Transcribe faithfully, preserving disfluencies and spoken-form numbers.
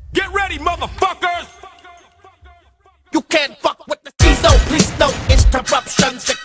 Get ready, motherfuckers! You can't fuck with the C I S O, please no interruptions.